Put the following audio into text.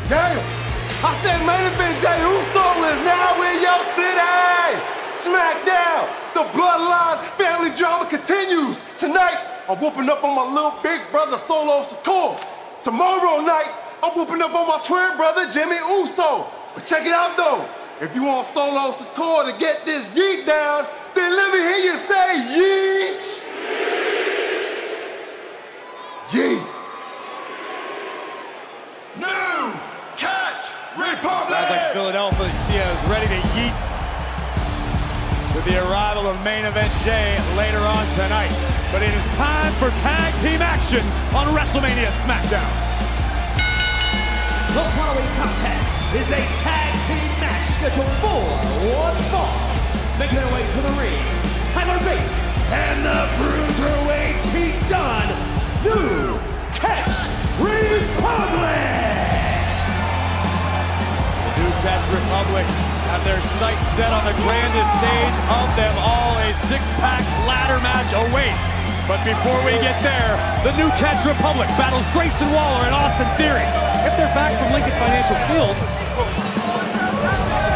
Damn! I said main event Jey Uso is now in your city! SmackDown! The Bloodline family drama continues! Tonight, I'm whooping up on my little big brother Solo Sikoa. Tomorrow night, I'm whooping up on my twin brother Jimmy Uso. But check it out though, if you want Solo Sikoa to get this yeet down, then let me hear you say yeet! Yeet! New Catch Republic! Sounds like Philadelphia is ready to yeet with the arrival of main event Jey later on tonight. But it is time for tag team action on WrestleMania SmackDown. The following contest is a tag team match scheduled for one fall. Making their way to the ring, Tyler Bate and the Bruiserweight Pete Dunne, New Catch Republic! The New Catch Republic have their sights set on the grandest stage of them all. A six-pack ladder match awaits. But before we get there, the New Catch Republic battles Grayson Waller and Austin Theory. If they're back from Lincoln Financial Field,